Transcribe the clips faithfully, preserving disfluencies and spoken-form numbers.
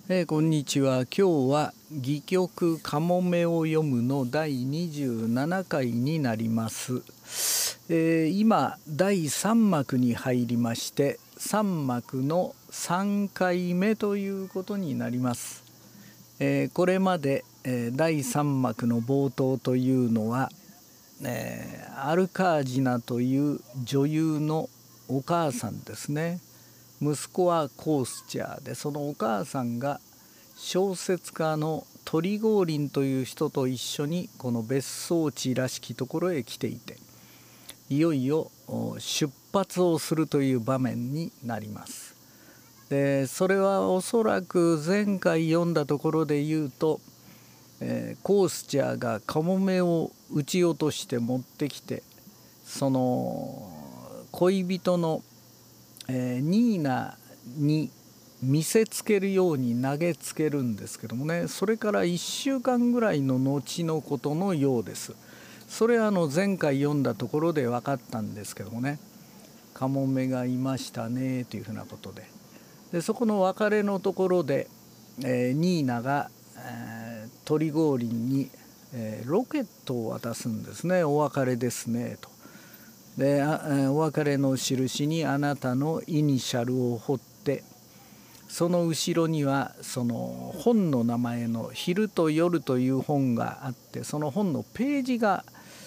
えーこんにちは。今日は戯曲かもめを読むのだいにじゅうななかいになります。えー今だいさんまくに入りまして、さんまくのさんかいめということになります。えーこれまで、えーだいさんまくの冒頭というのは、えーアルカージナという女優のお母さんですね。息子はコースチャーで、そのお母さんが小説家のトリゴーリンという人と一緒にこの別荘地らしきところへ来ていて、いよいよ出発をするという場面になります。でそれはおそらく前回読んだところで言うと、えーコースチャーがカモメを撃ち落として持ってきて、その恋人のえーニーナに見せつけるように投げつけるんですけどもね、それからいっしゅうかんぐらいの後のことのようです。それはあの前回読んだところで分かったんですけどもね、カモメがいましたねというふうなことで、でそこの別れのところで、えーニーナが、えートリゴーリンに、えーロケットを渡すんですね。お別れですねと。であお別れの印にあなたのイニシャルを彫って、その後ろにはその本の名前の「昼と夜」という本があって、その本のページが、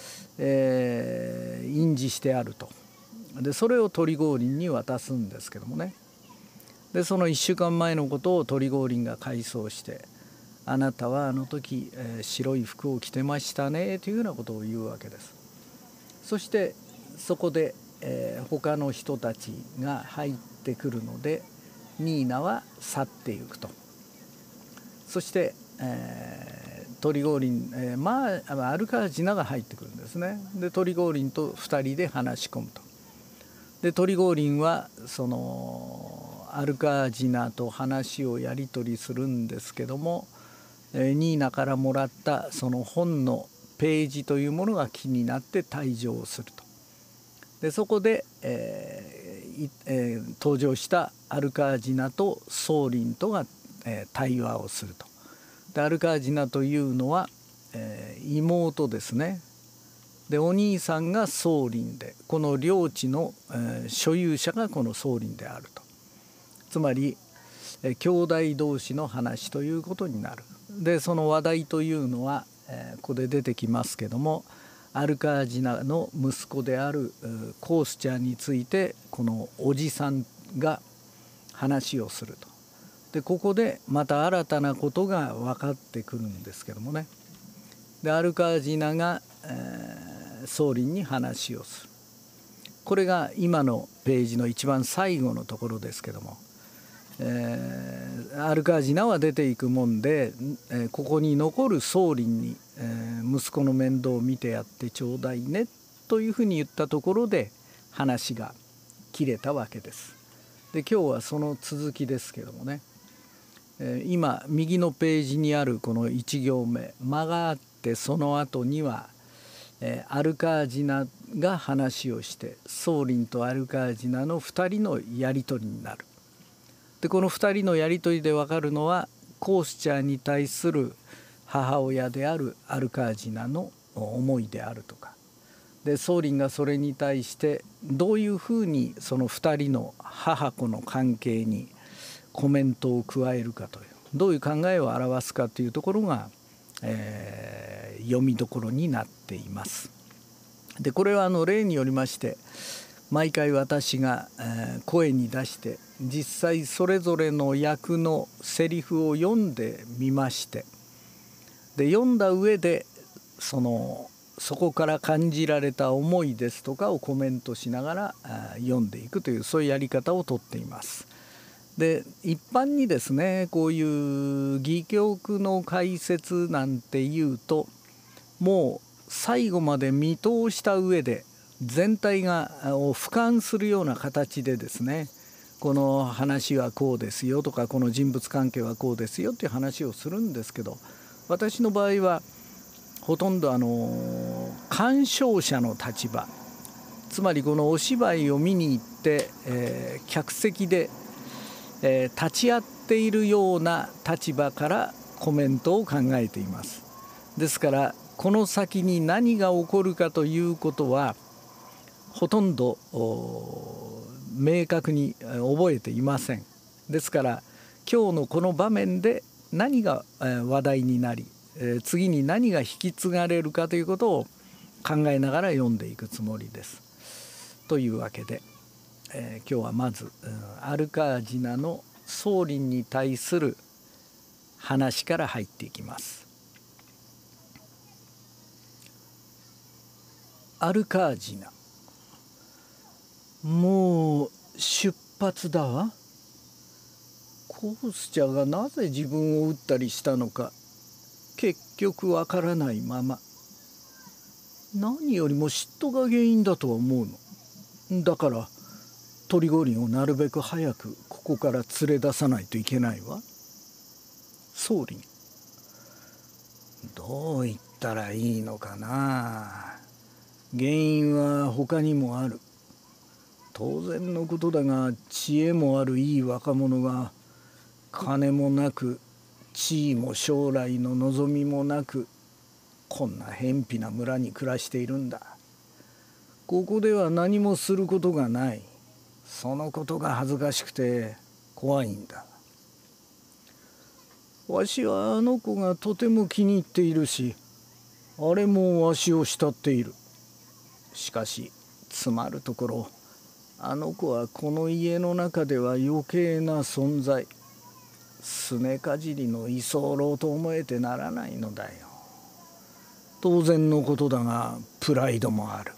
えー印字してあると。でそれをトリゴーリンに渡すんですけどもね、でそのいっしゅうかんまえのことをトリゴーリンが回想して、あなたはあの時、えー白い服を着てましたねというようなことを言うわけです。そしてそこで、えー他の人たちが入ってくるので、ニーナは去っていくと。そして、えートリゴーリン、えーまあアルカージナが入ってくるんですね。でトリゴーリンとふたりで話し込むと。でトリゴーリンはそのアルカージナと話をやり取りするんですけども、えーニーナからもらったその本のページというものが気になって退場をすると。でそこで、えーいえー登場したアルカージナとソーリンとが、えー対話をすると。でアルカージナというのは、えー妹ですね。でお兄さんがソーリンで、この領地の、えー所有者がこのソーリンであると。つまり、えー兄弟同士の話ということになる。でその話題というのは、えーここで出てきますけども、アルカージナの息子であるコースチャーについてこのおじさんが話をすると。でここでまた新たなことが分かってくるんですけどもね。でアルカージナが、えー、ソーリンに話をする。これが今のページの一番最後のところですけども、えーアルカージナは出ていくもんで、えーここに残るソーリンに、えー息子の面倒を見てやってちょうだいねというふうに言ったところで話が切れたわけです。で今日はその続きですけどもね、えー今右のページにあるこのいち行目、間があってその後には、えーアルカージナが話をして、ソーリンとアルカージナのふたりのやり取りになる。でこのふたりのやり取りで分かるのは、コースチャーに対する母親であるアルカージナの思いであるとか、でソーリンがそれに対してどういうふうにそのふたりの母子の関係にコメントを加えるかという、どういう考えを表すかというところが、えー読みどころになっています。でこれはあの例によりまして、毎回私が、えー声に出して実際それぞれの役のセリフを読んでみまして、で読んだ上でそのそこから感じられた思いですとかをコメントしながらあー読んでいくという、そういうやり方をとっています。で一般にですね、こういう戯曲の解説なんていうと、もう最後まで見通した上で全体がを俯瞰するような形でですね、この話はこうですよとか、この人物関係はこうですよっていう話をするんですけど、私の場合はほとんどあの鑑賞者の立場、つまりこのお芝居を見に行って、えー客席でえー、立ち会っているような立場からコメントを考えています。ですからこの先に何が起こるかということはほとんど明確に覚えていません。ですから今日のこの場面で何が話題になり次に何が引き継がれるかということを考えながら読んでいくつもりです。というわけで、えー、今日はまずアルカージナの宗麟に対する話から入っていきます。アルカージナ、もう出発だわ。コースチャーがなぜ自分を撃ったりしたのか結局わからないまま、何よりも嫉妬が原因だとは思うの。だからトリゴリンをなるべく早くここから連れ出さないといけないわ。宗麟、どう言ったらいいのかな。原因は他にもある。当然のことだが知恵もあるいい若者が金もなく地位も将来の望みもなくこんな偏僻な村に暮らしているんだ。ここでは何もすることがない。そのことが恥ずかしくて怖いんだ。わしはあの子がとても気に入っているし、あれもわしを慕っている。しかしつまるところあの子はこの家の中では余計な存在。すねかじりの居候と思えてならないのだよ。当然のことだがプライドもある。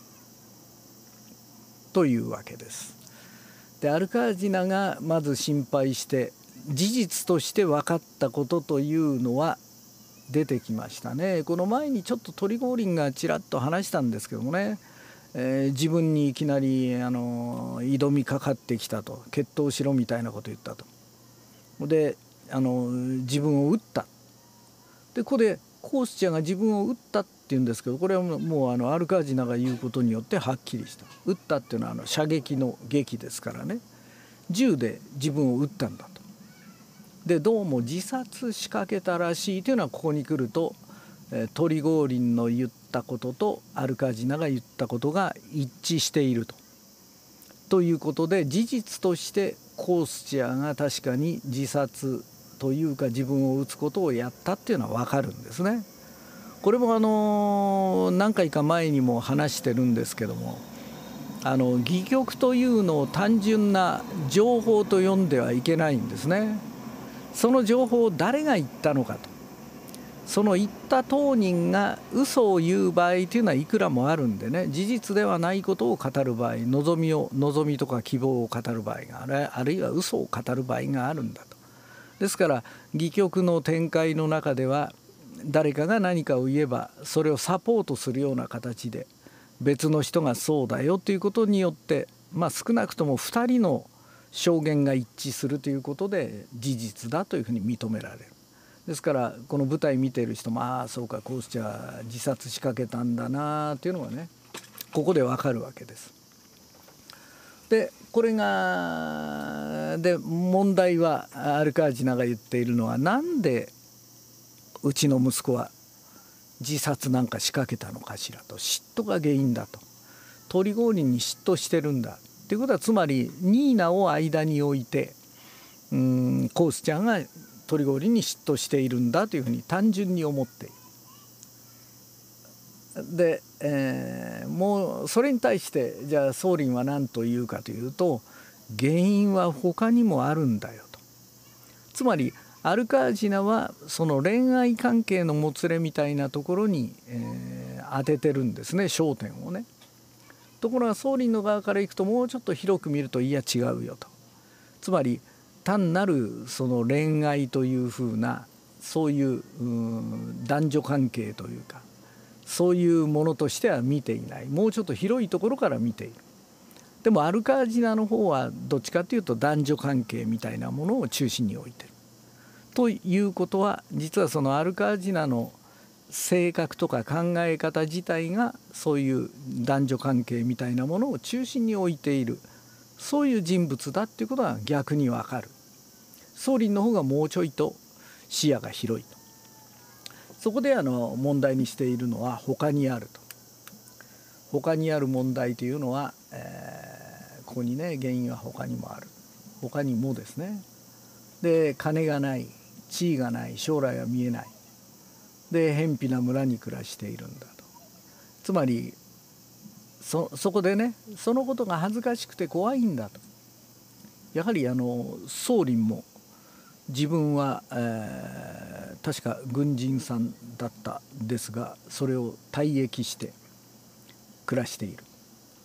というわけです。でアルカージナがまず心配して事実として分かったことというのは出てきましたね。この前にちょっとトリゴーリンがちらっと話したんですけどもね、えー、自分にいきなりあの挑みかかってきたと、決闘しろみたいなこと言ったと。であの自分を撃った。でここでコースチャーが自分を撃ったって言うんですけど、これはもうあのアルカージナが言うことによってはっきりした。撃ったっていうのはあの射撃の撃ですからね、銃で自分を撃ったんだと。でどうも自殺仕掛けたらしいというのはここに来るとトリゴーリンの言ったこととアルカージナが言ったことが一致していると。ということで事実としてコースチャーが確かに自殺というか自分を撃つことをやったっていうのは分かるんですね。これもあの何回か前にも話してるんですけども、あの戯曲というのを単純な情報と読んではいけないんですね。その情報を誰が言ったのかと、その言った当人が嘘を言う場合というのはいくらもあるんでね、事実ではないことを語る場合、望みを望みとか希望を語る場合がある、あるいは嘘を語る場合があるんだと。ですから戯曲の展開の中では誰かが何かを言えばそれをサポートするような形で別の人がそうだよということによって、まあ、少なくともふたりの証言が一致するということで事実だというふうに認められる。ですからこの舞台見ている人も、ああそうかコースチャー自殺仕掛けたんだなというのがねここでわかるわけです。でこれがで問題はアルカージナが言っているのは、なんでうちの息子は自殺なんか仕掛けたのかしらと。嫉妬が原因だと。トリゴーリンに嫉妬してるんだということは、つまりニーナを間に置いてうーんコースチャーがトリゴーリンに嫉妬しているんだというふうに単純に思っている。で、えー、もうそれに対してじゃあ宗麟は何と言うかというと、原因は他にもあるんだよと。つまりアルカージナはその恋愛関係のもつれみたいなところに、えー、当ててるんですね、焦点をね。ところが宗麟の側からいくともうちょっと広く見ると、いや違うよと。つまり単なるその恋愛というふうなそういう男女関係というかそういうものとしては見ていない。もうちょっと広いところから見ている。でもアルカージナの方はどっちかというと男女関係みたいなものを中心に置いてる。ということは実はそのアルカージナの性格とか考え方自体がそういう男女関係みたいなものを中心に置いている、そういう人物だっていうことが逆に分かる。 宗麟の方がもうちょいと視野が広いと。そこであの問題にしているのは他にあると。他にある問題というのは、えー、ここにね原因は他にもある。他にもですね。で金がない、地位がない、将来は見えない。で偏僻な村に暮らしているんだと。つまり そ, そこでねそのことが恥ずかしくて怖いんだと。やはりあの宗麟も自分は、えー、確か軍人さんだったんですが、それを退役して暮らしている。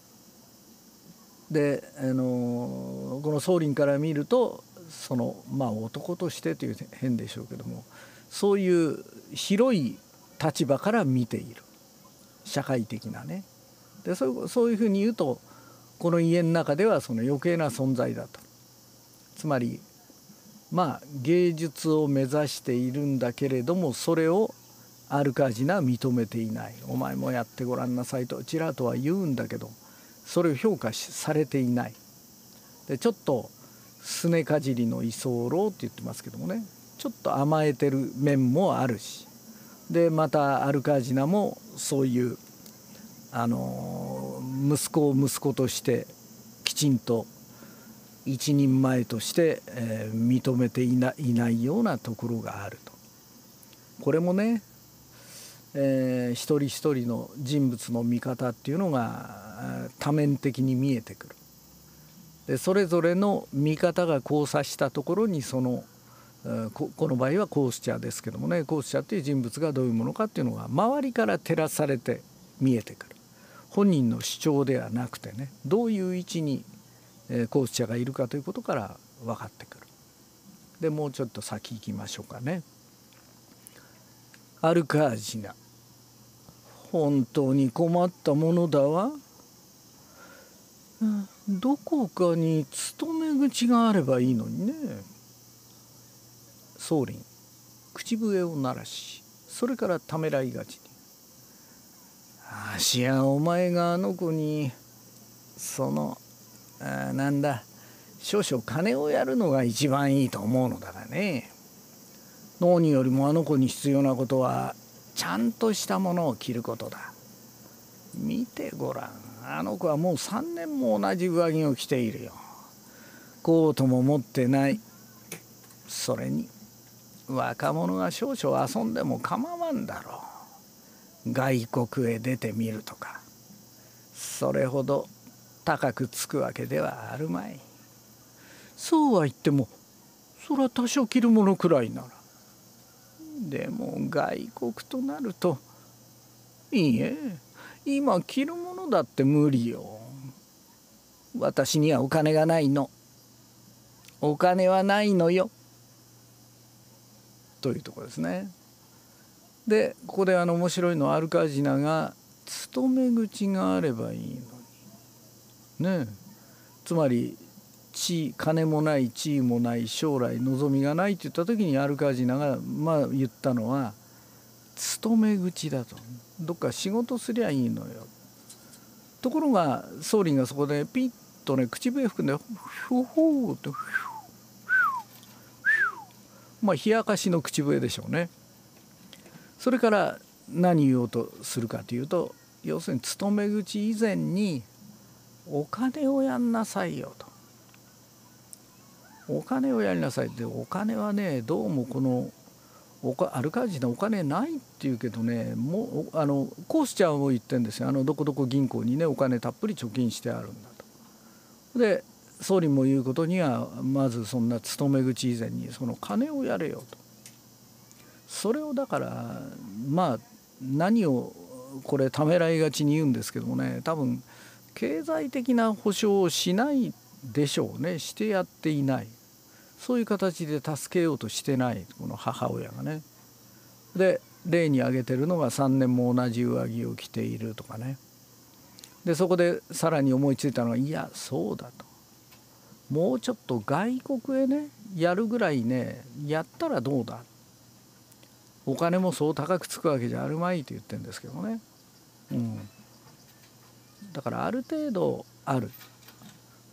で、あのこの宗麟から見るとそのまあ男としてという変でしょうけども、そういう広い立場から見ている社会的なね。でそう、そういうふうに言うとこの家の中ではその余計な存在だと。つまりまあ芸術を目指しているんだけれども、それをアルカジナは認めていない。お前もやってごらんなさいとちらとは言うんだけど、それを評価されていない。でちょっとすねかじりの居候って言ってますけどもね、ちょっと甘えてる面もあるし、でまたアルカジナもそういうあの息子を息子としてきちんと一人前として、えー、認めていな、いないようなところがあると。これもね、えー、一人一人の人物の見方っていうのが多面的に見えてくる。でそれぞれの見方が交差したところにそのこ, この場合はコースチャーですけどもね、コースチャーっていう人物がどういうものかっていうのが周りから照らされて見えてくる。本人の主張ではなくてね、どういう位置にコースチャーがいるかということから分かってくる。でもうちょっと先行きましょうかね。アルカージナ、本当に困ったものだわ。どこかに勤め口があればいいのにね。宗麟口笛を鳴らし、それからためらいがちに、あしやお前があの子にそのあなんだ少々金をやるのが一番いいと思うのだがね。何よりもあの子に必要なことはちゃんとしたものを着ることだ。見てごらん、あの子はもうさんねんも同じ上着を着ているよ。コートも持ってない。それに若者が少々遊んでも構わんだろう。外国へ出てみるとかそれほど高くつくわけではあるまい。そうは言ってもそら多少着るものくらいなら。でも外国となると、いいえ今着るものだって無理よ。私にはお金がないの。お金はないのよ。というところですね。でここであの面白いのはアルカジナが勤め口があればいいのにね。つまり地金もない地位もない将来望みがないって言った時にアルカジナがまあ言ったのは勤め口だと。どっか仕事すりゃいいのよ。ところが宗麟がそこでピッとね口笛吹くんでふほーっとまあ冷やかしの口笛でしょうね。それから何言おうとするかというと、要するに勤め口以前にお金をやんなさいよと。お金をやりなさいって、お金はねどうもこのおかアルカジナお金ないっていうけどね、もうあのコースチャーも言ってるんですよ。あのどこどこ銀行にねお金たっぷり貯金してあるんだと。で総理も言うことにはまずそんな勤め口以前にその金をやれよと。それをだからまあ何をこれためらいがちに言うんですけどもね、多分経済的な保障をしないでしょうね。してやっていない。そういう形で助けようとしてないこの母親がね。で例に挙げてるのがさんねんも同じ上着を着ているとかね。でそこでさらに思いついたのが、いやそうだと、もうちょっと外国へねやるぐらいねやったらどうだ。お金もそう高くつくわけじゃあるまいと言ってるんですけどね、うん、だからある程度ある。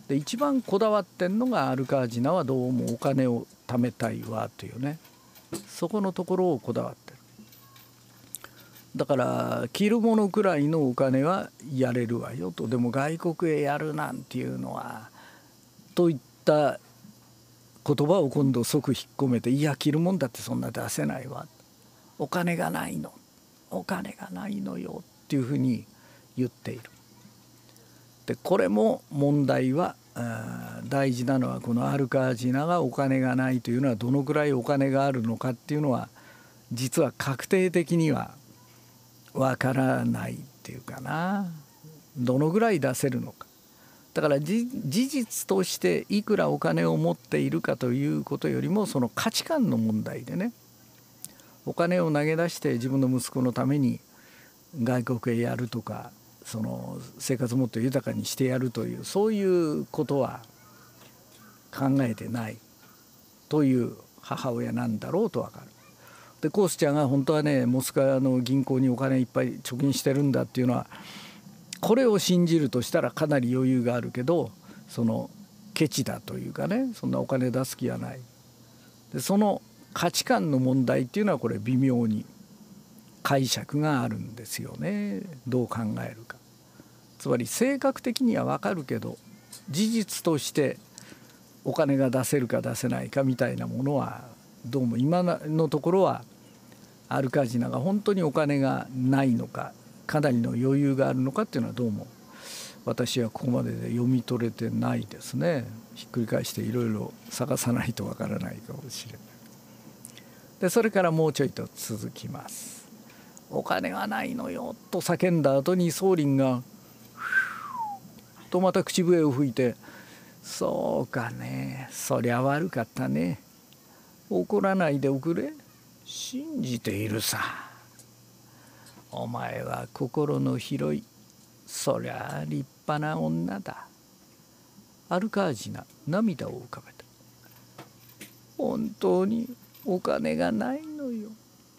で一番こだわってんのがアルカージナはどうもお金を貯めたいわというね、そこのところをこだわってる。だから着るものくらいのお金はやれるわよと。でも外国へやるなんていうのはといった言葉を今度即引っ込めて、いや着るもんだってそんな出せないわ、お金がないのお金がないのよっていうふうに言っている。でこれも問題は大事なのは、このアルカージナがお金がないというのはどのくらいお金があるのかっていうのは実は確定的にはわからないっていうかな、どのぐらい出せるのか。だから事実としていくらお金を持っているかということよりも、その価値観の問題でね、お金を投げ出して自分の息子のために外国へやるとか、その生活をもっと豊かにしてやるという、そういうことは考えてないという母親なんだろうと分かる。でコースちゃんが本当はね、モスクワの銀行にお金いっぱい貯金してるんだっていうのは、これを信じるとしたらかなり余裕があるけど、そのケチだというかね、そんなお金出す気はない。でその価値観の問題っていうのはこれ微妙に解釈があるんですよね。どう考えるか。つまり性格的には分かるけど、事実としてお金が出せるか出せないかみたいなものはどうも今のところはアルカージナが本当にお金がないのか、かなりの余裕があるのかっていうのはどうも私はここまでで読み取れてないですね。ひっくり返していろいろ探さないとわからないかもしれない。でそれからもうちょいと続きます。お金がないのよと叫んだ後に宗麟がとまた口笛を吹いて、そうかね、そりゃ悪かったね、怒らないでおくれ、信じているさ、お前は心の広い、そりゃ立派な女だ。アルカージナ涙を浮かべた。本当にお金がないのよ。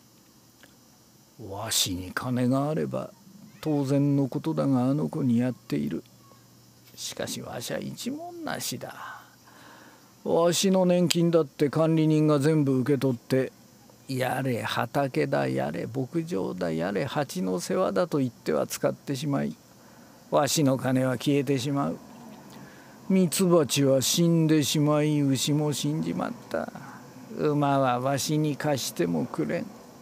わしに金があれば当然のことだが、あの子にやっている。しかしわしは一文なしだ。わしの年金だって管理人が全部受け取って、やれ畑だ、やれ牧場だ、やれ蜂の世話だと言っては使ってしまい、わしの金は消えてしまう。ミツバチは死んでしまい、牛も死んじまった。馬はわしに貸してもくれん。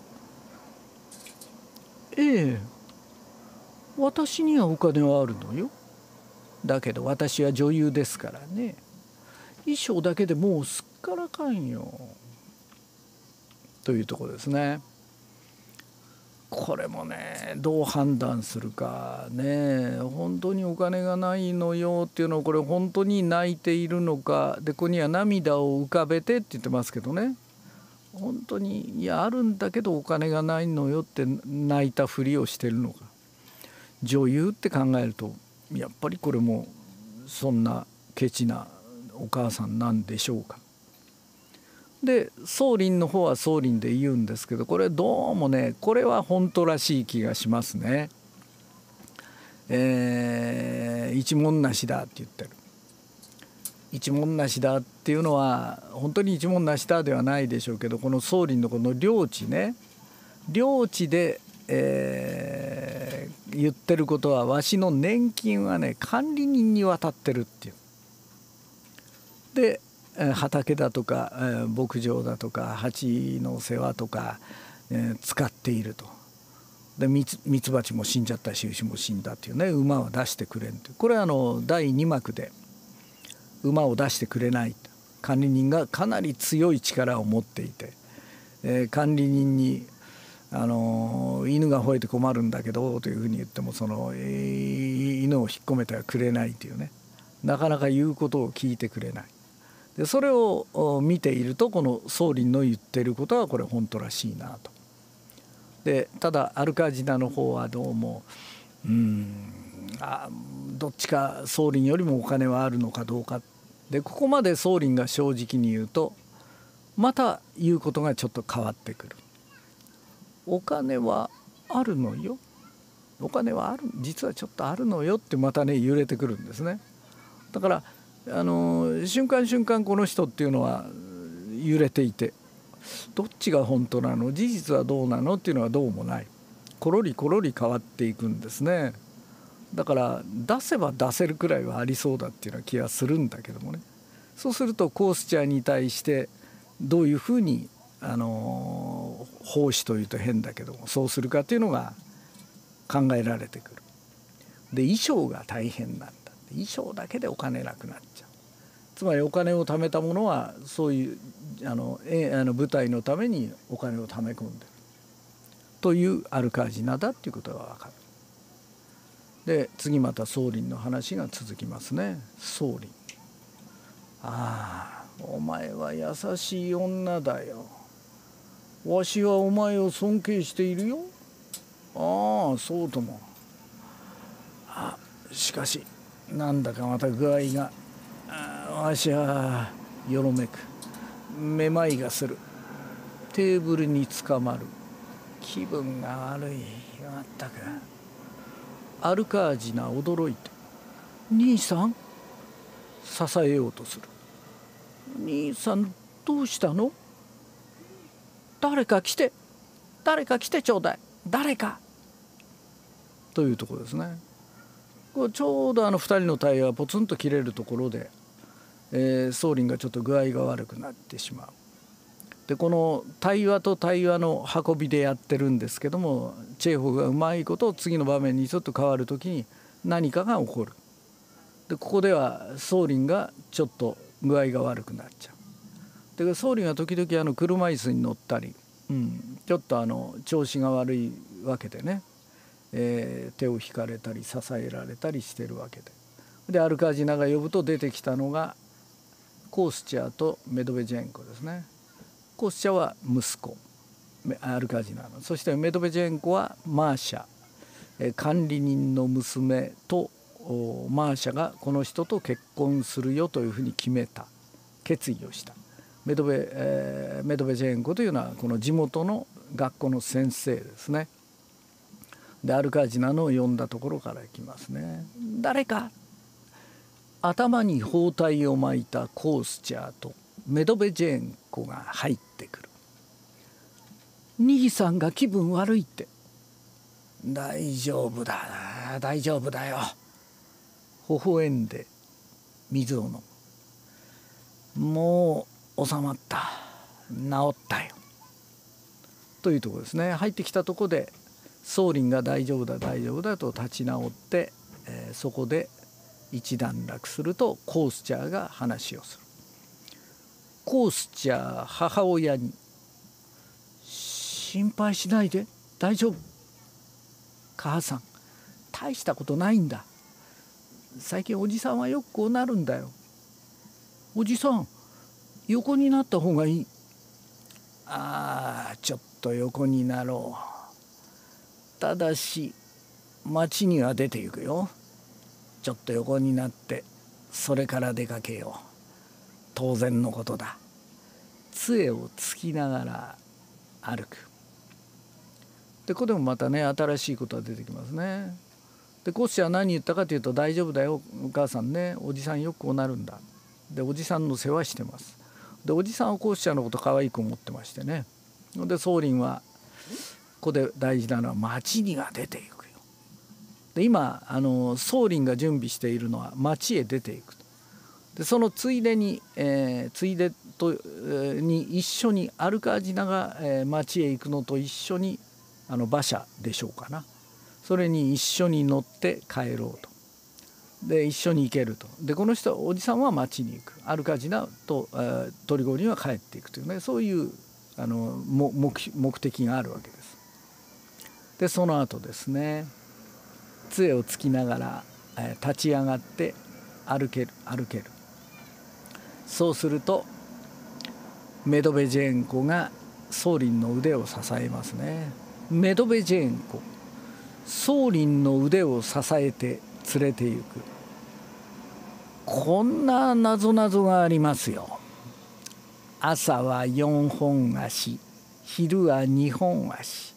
ええ、私にはお金はあるのよ。だけど私は女優ですからね。衣装だけでもうすっからかんよ。というところですね。これもね、どう判断するかね。本当にお金がないのよっていうのを、これ本当に泣いているのか。でここには涙を浮かべてって言ってますけどね、本当にいやあるんだけどお金がないのよって泣いたふりをしてるのか。女優って考えるとやっぱりこれもそんなケチなお母さんなんでしょうか。で宗麟の方は宗麟で言うんですけど、これどうもね、これは本当らしい気がしますね。えー、一文なしだって言ってる。一文なしだっていうのは本当に一文なしだではないでしょうけど、この宗麟のこの領地ね、領地で、えー、言ってることは、わしの年金はね管理人に渡ってるっていう。で畑だとか牧場だとか蜂の世話とか使っていると。でミツミツバチも死んじゃったし牛も死んだっていうね、馬は出してくれんという。これはあのだいに幕で馬を出してくれない、管理人がかなり強い力を持っていて、えー、管理人にあの犬が吠えて困るんだけどというふうに言っても、その、えー、犬を引っ込めてはくれないというね、なかなか言うことを聞いてくれない。でそれを見ていると、この宗麟の言っていることはこれ本当らしいなと。でただアルカージナの方はどうもうーんあどっちか宗麟よりもお金はあるのかどうかで、ここまで宗麟が正直に言うとまた言うことがちょっと変わってくる。お金はあるのよ、お金はある、実はちょっとあるのよってまたね揺れてくるんですね。だからあの瞬間瞬間この人っていうのは揺れていて、どっちが本当なの、事実はどうなのっていうのはどうもない、コロリコロリ変わっていくんですね。だから出せば出せるくらいはありそうだっていうような気がするんだけどもね。そうするとコースチャーに対してどういうふうにあの奉仕というと変だけどもそうするかっていうのが考えられてくる。で衣装が大変なんだ、衣装だけでお金なくなっちゃう。つまりお金を貯めたものはそういうあのえあの舞台のためにお金を貯め込んでるというアルカージナだっていうことが分かる。で次また宗麟の話が続きますね。宗麟、ああお前は優しい女だよ、わしはお前を尊敬しているよ。ああそうとも。あしかしなんだかまた具合が、わしはよろめく、めまいがする、テーブルにつかまる、気分が悪い。まったく。アルカージナ驚いて「兄さん?」支えようとする。兄さんどうしたの？誰か来て、誰か来てちょうだい、誰か。というところですね。これちょうどあのふたりの対話がポツンと切れるところで、えー、宗麟がちょっと具合が悪くなってしまう。でこの対話と対話の運びでやってるんですけども、チェーホフがうまいこと次の場面にちょっと変わる時に何かが起こる。でここでは宗麟がちょっと具合が悪くなっちゃう。で宗麟は時々あの車椅子に乗ったり、うん、ちょっとあの調子が悪いわけでね、えー、手を引かれたり支えられたりしてるわけで。でアルカージナが呼ぶと出てきたのがコースチャーとメドベジェンコですね。コースチャーは息子アルカージナの、そしてメドベジェンコはマーシャ、管理人の娘とマーシャがこの人と結婚するよというふうに決めた、決意をした。メドベ、えー、メドベジェンコというのはこの地元の学校の先生ですね。でアルカージナの呼んだところからいきますね。誰か。頭に包帯を巻いたコースチャーとメドベジェンコが入ってくる。兄さんが気分悪いって。大丈夫だ大丈夫だよ。微笑んで水を飲む。もう収まった、治ったよ。というところですね。入ってきたところで宗麟が大丈夫だ大丈夫だと立ち直って、えー、そこで一段落するとコースチャーが話をする。コースチャー母親に「心配しないで大丈夫。母さん大したことないんだ。最近おじさんはよくこうなるんだよ。おじさん横になった方がいい。ああちょっと横になろう。ただし町には出て行くよ。ちょっと横になってそれから出かけよう。当然のことだ。杖をつきながら歩く。でここでもまたね新しいことが出てきますね。でコースチャーは何言ったかというと「大丈夫だよお母さんね、おじさんよくこうなるんだ」でおじさんの世話してます。でおじさんはコースチャーのこと可愛く思ってましてね。で宗麟はここで大事なのは町には出ていくよ。で今あの宗麟が準備しているのは町へ出ていくと。でそのついでに、えー、ついでと、えー、に一緒にアルカージナが、えー、町へ行くのと一緒にあの馬車でしょうかな、それに一緒に乗って帰ろうと。で一緒に行けると。でこの人おじさんは町に行く、アルカージナと、えー、トリゴーリには帰っていくというね、そういうあの 目, 目的があるわけです。でその後ですね、杖をつきながら、えー、立ち上がって歩ける歩ける。そうするとメドベジェンコが宗麟の腕を支えますね。メドベジェンコ宗麟の腕を支えて連れて行く。こんななぞなぞがありますよ。朝はよんほん足、昼はにほん足、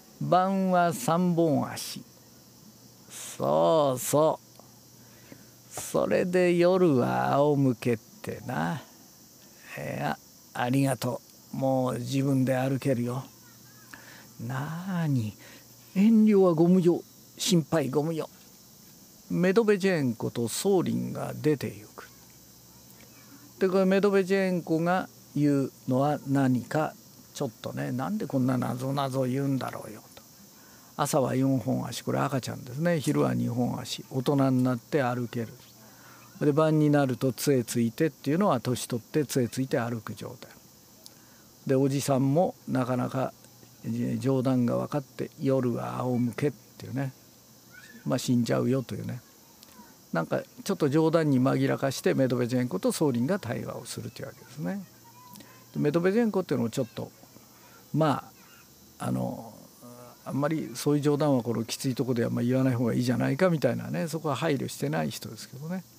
晩はさんぼん足。そうそうそれで夜は仰向けってな。いや、ありがとう。もう自分で歩けるよ。なーに、遠慮はご無用、心配ご無用。メドベジェーンコとソーリンが出てゆく。でこれメドベジェーンコが言うのは何か、ちょっとね、なんでこんな謎々言うんだろうよと。朝はよんほん足、これ赤ちゃんですね。昼はにほん足、大人になって歩ける。で晩になると杖ついてっていうのは年取って杖ついて歩く状態で、おじさんもなかなか冗談が分かって夜は仰向けっていうね、まあ死んじゃうよというね、なんかちょっと冗談に紛らかしてメドベジェンコとソーリンが対話をするというわけですね。でメドベジェンコっていうのをちょっとまああのあんまりそういう冗談はこのきついとこではまあ言わない方がいいじゃないかみたいなね、そこは配慮してない人ですけどね。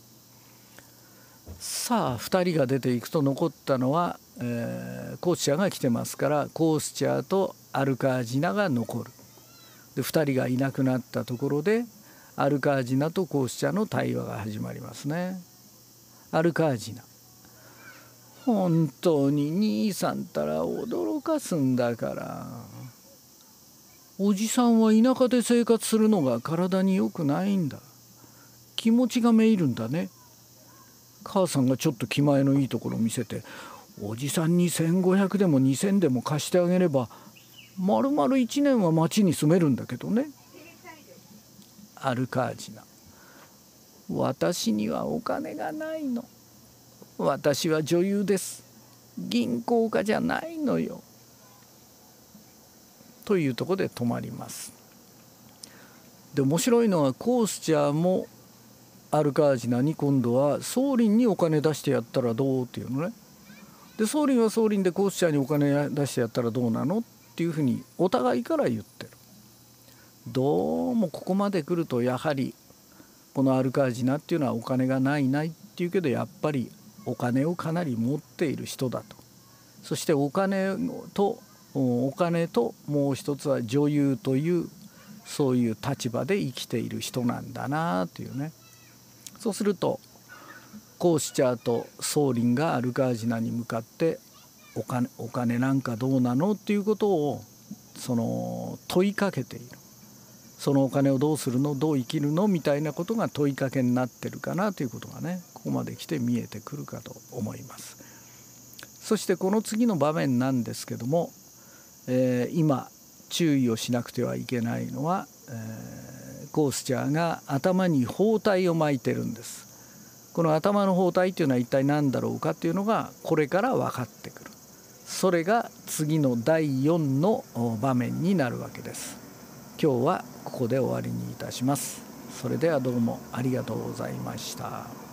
さあふたりが出ていくと残ったのは、えー、コースチャーが来てますから、コースチャーとアルカージナが残る。でふたりがいなくなったところでアルカージナとコースチャーの対話が始まりますね。アルカージナ、本当に兄さんたら驚かすんだから。おじさんは田舎で生活するのが体に良くないんだ。気持ちがめいるんだね。母さんがちょっと気前のいいところを見せて、おじさんにせんごひゃくでもにせんでも貸してあげればまるまるいちねんは町に住めるんだけどね。アルカージナ、私にはお金がないの。私は女優です。銀行家じゃないのよ。というところで止まります。で面白いのはコースチャーもアルカージナに今度はソーリンにお金出してやったらどうっていうのね。でソーリンはソーリンでコースチャーにお金出してやったらどうなのっていうふうにお互いから言ってる。どうもここまで来るとやはりこのアルカージナっていうのはお金がないないっていうけど、やっぱりお金をかなり持っている人だと。そしてお金とお金ともう一つは女優というそういう立場で生きている人なんだなっていうね。そうするとコースチャーとソーリンがアルカージナに向かってお金、お金なんかどうなのっていうことをその問いかけている。そのお金をどうするの、どう生きるのみたいなことが問いかけになってるかなということがね、ここまで来て見えてくるかと思います。そしてこの次の場面なんですけども、えー、今注意をしなくてはいけないのは、えー、コースチャーが頭に包帯を巻いてるんです。この頭の包帯というのは一体何だろうかというのがこれから分かってくる。それが次のだいよんの場面になるわけです。今日はここで終わりにいたします。それではどうもありがとうございました。